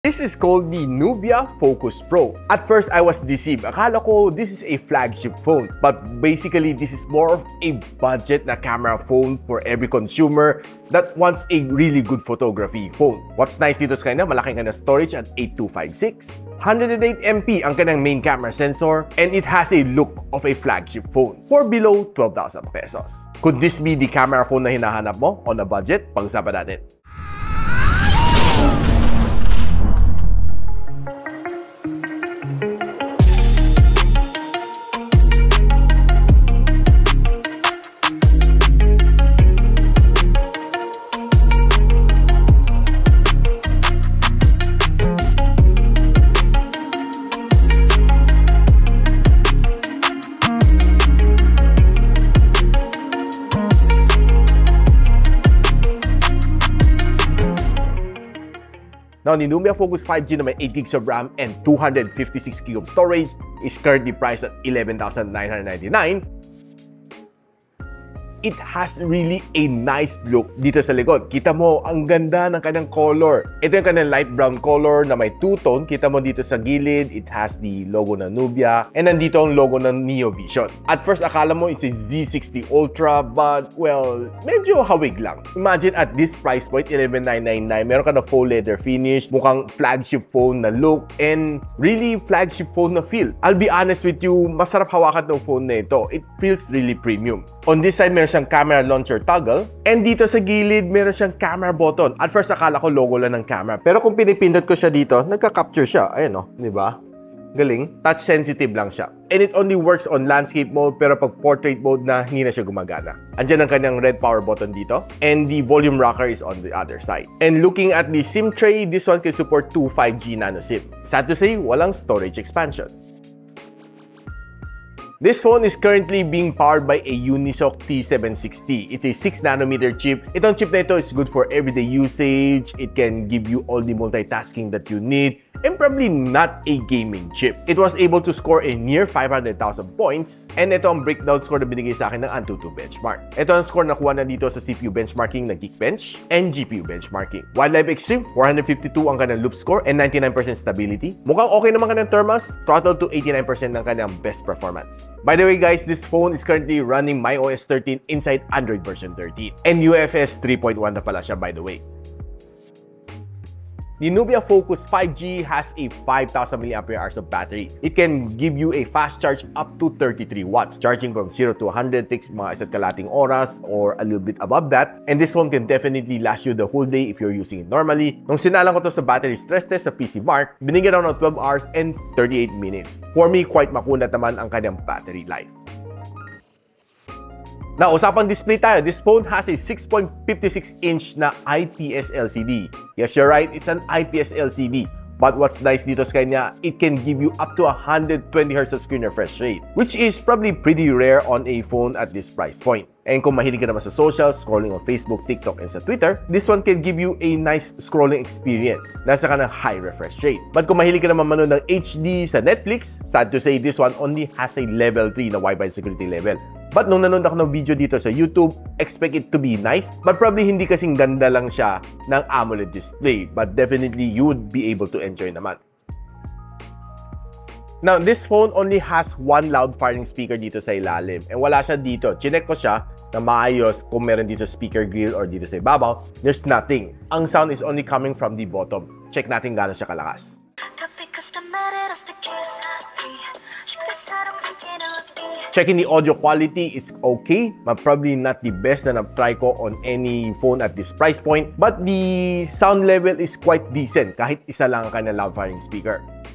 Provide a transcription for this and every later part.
This is called the Nubia Focus Pro. At first, I was deceived. Akala ko this is a flagship phone. But basically, this is more of a budget na camera phone for every consumer that wants a really good photography phone. What's nice dito sa kanya, malaking kanya storage at 8256. 108MP ang kanyang main camera sensor, and it has a look of a flagship phone for below 12,000 pesos. Could this be the camera phone na hinahanap mo on a budget? Pag-usapan natin. Now, the Nubia Focus 5G na may 8 gigs of RAM and 256 GB of storage is currently priced at 11,999. It has really a nice look dito sa likod. Kita mo, ang ganda ng kanyang color. Ito yung kanyang light brown color na may two-tone. Kita mo dito sa gilid, it has the logo ng Nubia. And nandito ang logo ng Neo Vision. At first, akala mo it's a Z60 Ultra, but well, medyo hawig lang. Imagine at this price point, 11,999, meron ka na faux leather finish, mukhang flagship phone na look, and really flagship phone na feel. I'll be honest with you, masarap hawakan ng phone na ito. It feels really premium. On this side, meron siyang camera launcher toggle, and dito sa gilid meron siyang camera button. At first akala ko logo lang ng camera, pero kung pinipindot ko siya dito, nagka-capture siya. Ayan o, di ba? Galing. Touch sensitive lang siya. And it only works on landscape mode, pero pag portrait mode na, hindi na siya gumagana. Andiyan ang kanyang red power button dito, and the volume rocker is on the other side. And looking at the SIM tray, this one can support 2 5G nano SIM. Sad to say, walang storage expansion. This phone is currently being powered by a Unisoc T760. It's a 6nm chip. Itong chip na ito is good for everyday usage. It can give you all the multitasking that you need, and probably not a gaming chip. It was able to score a near 500,000 points, and ito ang breakdown score na binigay sa akin ng Antutu benchmark. Ito ang score na kuha na dito sa CPU benchmarking ng Geekbench and GPU benchmarking. Wildlife Extreme, 452 ang kanyang loop score and 99% stability. Mukhang okay naman kanyang thermals, throttle to 89% ng kanyang best performance. By the way guys, this phone is currently running MyOS 13 inside Android version 13. And UFS 3.1 na pala siya, by the way. The Nubia Focus 5G has a 5,000 mAh of battery. It can give you a fast charge up to 33 watts. Charging from 0 to 100 takes mga isa't kalating oras or a little bit above that. And this one can definitely last you the whole day if you're using it normally. Nung sinalang ko to sa battery stress test sa PC Mark, binigyan ako ng 12 hours and 38 minutes. For me, quite makunat naman ang kanyang battery life. Now, usapang display tayo. This phone has a 6.56-inch na IPS LCD. Yes, you're right, it's an IPS LCD. But what's nice dito sa kanya, it can give you up to 120Hz of screen refresh rate, which is probably pretty rare on a phone at this price point. And kung mahilig ka naman sa social, scrolling on Facebook, TikTok, and sa Twitter, this one can give you a nice scrolling experience. Nasa ka ng high refresh rate. But kung mahilig ka naman manood ng HD sa Netflix, sad to say this one only has a level 3 na Wi-Fi security level. But nung nanood ako ng video dito sa YouTube, expect it to be nice, but probably hindi kasing ganda lang siya ng AMOLED display. But definitely, you would be able to enjoy naman. Now, this phone only has one loud firing speaker dito sa ilalim. And wala siya dito. Chinek ko siya na maayos kung meron dito speaker grill or dito sa ibabaw. There's nothing. Ang sound is only coming from the bottom. Check natin gaano siya kalakas. Checking the audio quality, it's okay, but probably not the best na na-try ko on any phone at this price point. But the sound level is quite decent kahit isa lang ang kanyang loud firing speaker.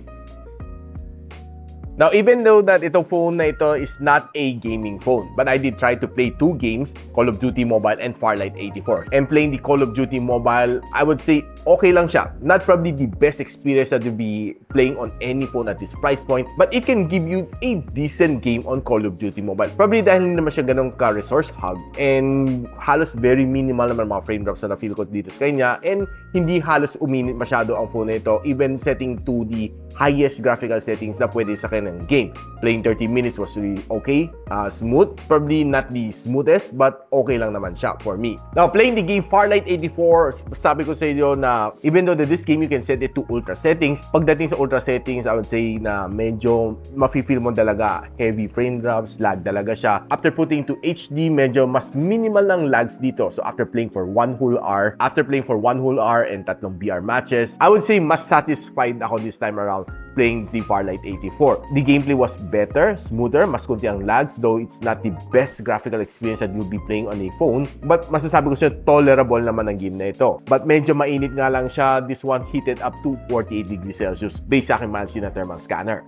Now, even though that itong phone na ito is not a gaming phone, but I did try to play 2 games, Call of Duty Mobile and Farlight 84. And playing the Call of Duty Mobile, I would say okay lang siya. Not probably the best experience that you'll be playing on any phone at this price point, but it can give you a decent game on Call of Duty Mobile. Probably dahil hindi naman siya ganun ka-resource hug, and halos very minimal naman mga frame drops na na-feel ko dito sa kanya, and hindi halos uminit masyado ang phone na ito, even setting to the highest graphical settings na pwede sa kanyang game. Playing 30 minutes was really okay, smooth, probably not the smoothest, but okay lang naman siya for me. Now, playing the game Farlight 84, sabi ko sa inyo na even though this game you can set it to ultra settings, pagdating sa ultra settings, I would say na medyo mafe-feel mo talaga heavy frame drops, lag talaga siya. After putting to HD, medyo mas minimal ng lags dito. So after playing for one whole hour and tatlong VR matches, I would say mas satisfied ako this time around playing the Farlight 84. The gameplay was better, smoother, mas kunti ang lags, though it's not the best graphical experience that you'll be playing on a phone. But masasabi ko siya, tolerable naman ang game na ito. But medyo mainit nga lang siya. This one heated up to 48 degrees Celsius based sa aking mansin na thermal scanner.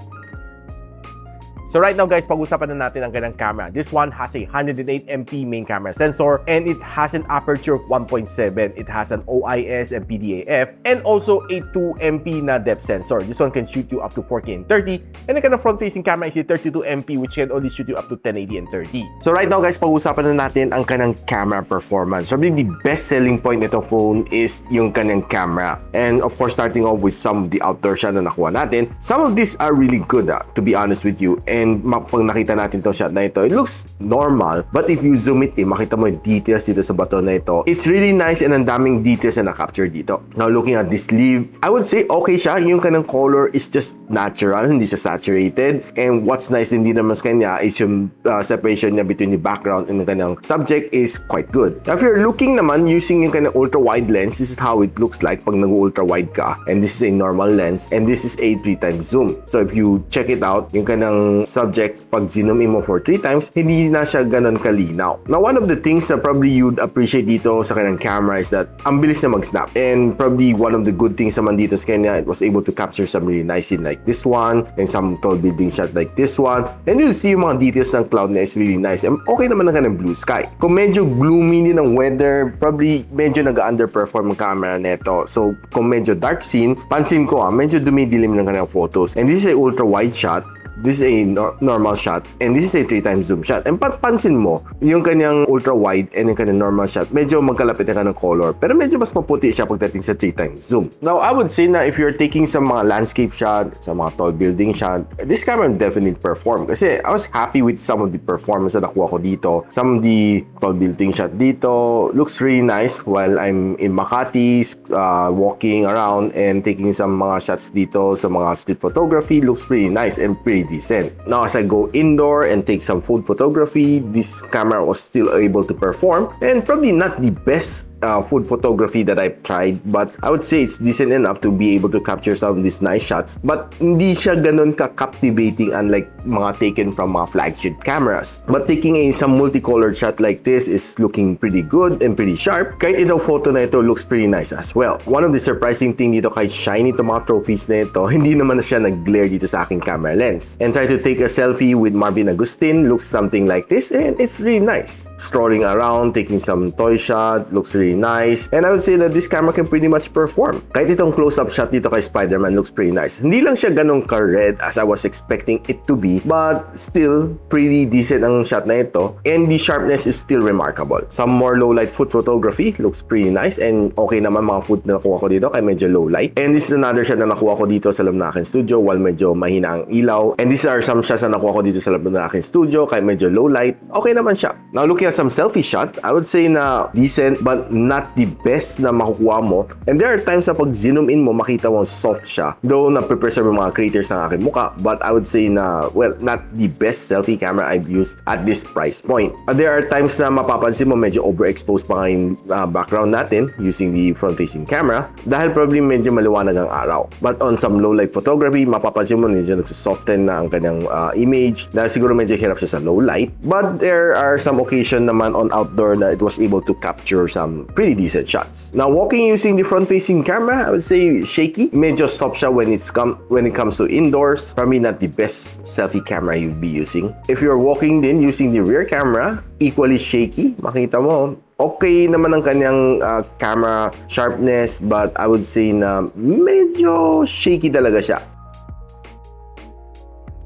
So right now guys, pag-usapan na natin ang kanyang camera. This one has a 108MP main camera sensor and it has an aperture of 1.7. It has an OIS and PDAF and also a 2MP na depth sensor. This one can shoot you up to 4K and 30, and the kind of front-facing camera is a 32MP which can only shoot you up to 1080 and 30. So right now guys, pag-usapan na natin ang kanyang camera performance. Probably the best selling point nito phone is yung kanyang camera. And of course, starting off with some of the outdoor shot na nakuha natin. Some of these are really good to be honest with you. And pag nakita natin itong shot na ito, it looks normal. But if you zoom it in, makita mo yung details dito sa bato na ito. It's really nice and ang daming details na na-capture dito. Now, looking at this sleeve, I would say okay siya. Yung kanang color is just natural, hindi siya saturated. And what's nice din naman sa kanya is yung separation niya between the background and the kanang subject is quite good. Now, if you're looking naman using yung kanang ultra-wide lens, this is how it looks like pag nag-ultra-wide ka. And this is a normal lens. And this is a 3x zoom. So, if you check it out, yung kanang subject, pag zoom in mo for 3 times, hindi na siya ganun kalinaw. Now, one of the things that probably you'd appreciate dito sa kanyang camera is that ang bilis na mag-snap. And probably one of the good things naman dito sa kanya, it was able to capture some really nice scene like this one, and some tall building shot like this one. And you'll see yung mga details ng cloud na is really nice. And okay naman ang kanyang blue sky. Kung medyo gloomy din ang weather, probably medyo nag-underperform ang camera neto. So, kung medyo dark scene, pansin ko medyo dumidilim ng kanyang photos. And this is a ultra-wide shot. This is a normal shot and this is a 3x zoom shot. And pansin mo, yung kanyang ultra-wide and yung kanyang normal shot, medyo magkalapit na ng color. Pero medyo mas maputi siya pagdating sa 3x zoom. Now, I would say na if you're taking some mga landscape shot, sa mga tall building shot, this camera definitely perform. Kasi I was happy with some of the performance na nakuha ko dito. Some of the tall building shot dito looks really nice while I'm in Makati, walking around and taking some mga shots dito sa mga street photography. Looks really nice and pretty decent. Now, as I go indoor and take some food photography, this camera was still able to perform, and probably not the best food photography that I've tried, but I would say it's decent enough to be able to capture some of these nice shots, but hindi siya ganun ka-captivating unlike mga taken from mga flagship cameras. But taking some multicolored shot like this is looking pretty good and pretty sharp. Kahit itong photo na ito looks pretty nice as well. One of the surprising thing dito kahit shiny itong mga trophies na ito, hindi naman na siya nag-glare dito sa aking camera lens. And try to take a selfie with Marvin Agustin, looks something like this, and it's really nice. Strolling around, taking some toy shot, looks really nice. And I would say that this camera can pretty much perform. Kahit itong close-up shot dito kay Spider-Man looks pretty nice. Hindi lang siya ganong ka-red as I was expecting it to be, but still pretty decent ang shot na ito. And the sharpness is still remarkable. Some more low-light food photography looks pretty nice, and okay naman mga food na nakuha ko dito kaya medyo low-light. And this is another shot na nakuha ko dito sa loob ng aking studio while medyo mahina ang ilaw. And these are some shots na nakuha ko dito sa loob ng aking studio kaya medyo low-light. Okay naman siya. Now, looking at some selfie shot, I would say na decent but not the best na makukuha mo. And there are times na pag zoom in mo, makita mo soft siya. Though na-preserve yung mga craters ng aking muka, but I would say na, well, not the best selfie camera I've used at this price point. There are times na mapapansin mo medyo overexposed pa nga yung background natin using the front-facing camera dahil probably medyo maliwanag ang araw. But on some low-light photography, mapapansin mo medyo nagsosoften na ang kanyang image dahil siguro medyo hirap siya sa low-light. But there are some occasion naman on outdoor that it was able to capture some pretty decent shots. Now, walking using the front-facing camera, I would say shaky. Medyo soft siya when it comes to indoors. Probably not the best selfie camera you'd be using. If you're walking din using the rear camera, equally shaky. Makita mo, okay naman ang kanyang camera sharpness, but I would say na medyo shaky talaga siya.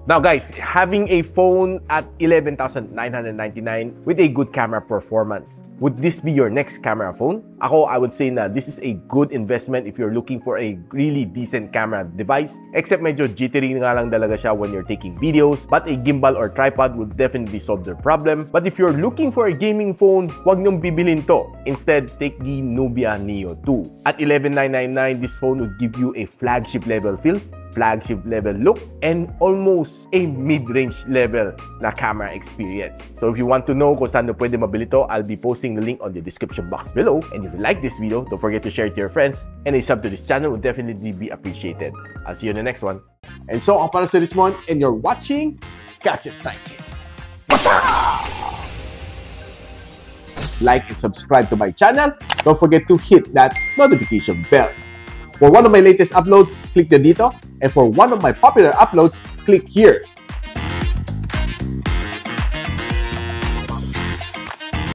Now guys, having a phone at 11,999 with a good camera performance, would this be your next camera phone? Ako, I would say na this is a good investment if you're looking for a really decent camera device. Except medyo jittery nga lang talaga siya when you're taking videos. But a gimbal or tripod would definitely solve their problem. But if you're looking for a gaming phone, wag niyong bibilin to. Instead, take the Nubia Neo 2. At 11,999, this phone would give you a flagship level feel, flagship level look, and almost a mid-range level na camera experience. So if you want to know kung saan pwede mabili to, I'll be posting the link on the description box below. And if you like this video, don't forget to share it to your friends. And a sub to this channel would definitely be appreciated. I'll see you in the next one. And so, ako para si Richmond, and you're watching Gadget Sidekick. What's up? Like and subscribe to my channel. Don't forget to hit that notification bell. For one of my latest uploads, click the dito. And for one of my popular uploads, click here.